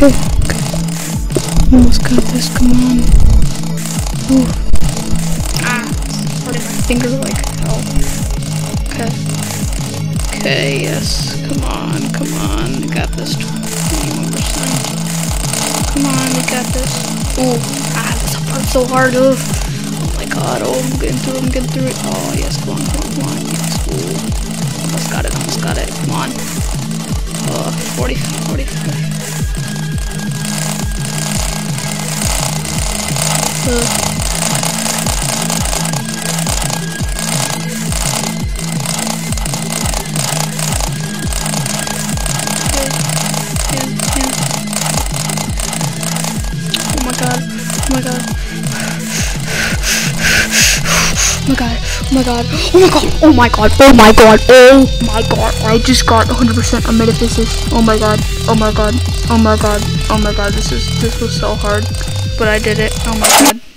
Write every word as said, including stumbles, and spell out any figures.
go. Almost got this, come on. Ooh. Ah, hurting my finger like hell. Okay. Okay, yes. Come on, come on. We got this. twenty-one percent. Come on, we got this. Ooh, ah, this part's so hard. Ooh. Oh my god, oh, I'm getting through it, I'm getting through it. Oh, yes, come on, come on, come on. Yes, ooh. Almost got it, almost got it. Come on. Uh, forty, forty, forty. Uh. Oh my god, oh my god. Oh my god, oh my god, oh my god, oh my god, oh my god, oh my god, I just got one hundred percent of metaphysics. Oh my god, oh my god, oh my god, oh my god, this is, this was so hard, but I did it, oh my god.